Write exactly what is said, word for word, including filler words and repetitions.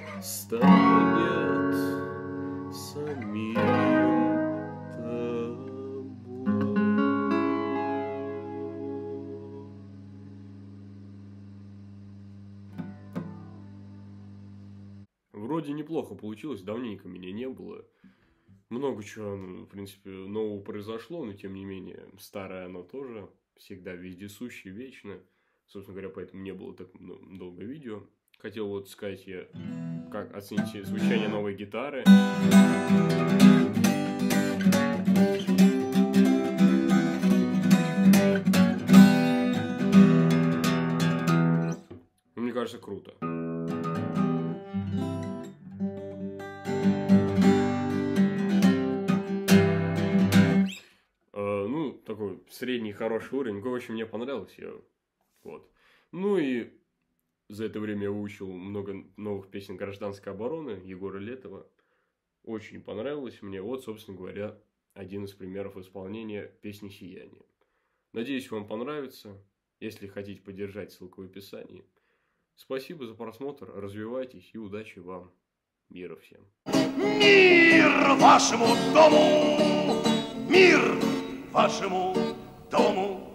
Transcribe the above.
станет самим тобой. Вроде неплохо получилось, давненько меня не было. Много чего, ну, в принципе, нового произошло, но тем не менее, старое оно тоже всегда вездесуще, вечно. Собственно говоря, поэтому не было так ну, долго видео. Хотел вот сказать я, как оцените звучание новой гитары. Мне кажется, круто. Ну, такой средний хороший уровень. В общем, мне понравилось. Я... Вот. Ну и за это время я выучил много новых песен гражданской обороны Егора Летова. Очень понравилось мне. Вот, собственно говоря, один из примеров исполнения песни «Сияние». Надеюсь, вам понравится. Если хотите поддержать, ссылка в описании. Спасибо за просмотр. Развивайтесь и удачи вам. Мира всем. Мир вашему дому! Мир вашему дому!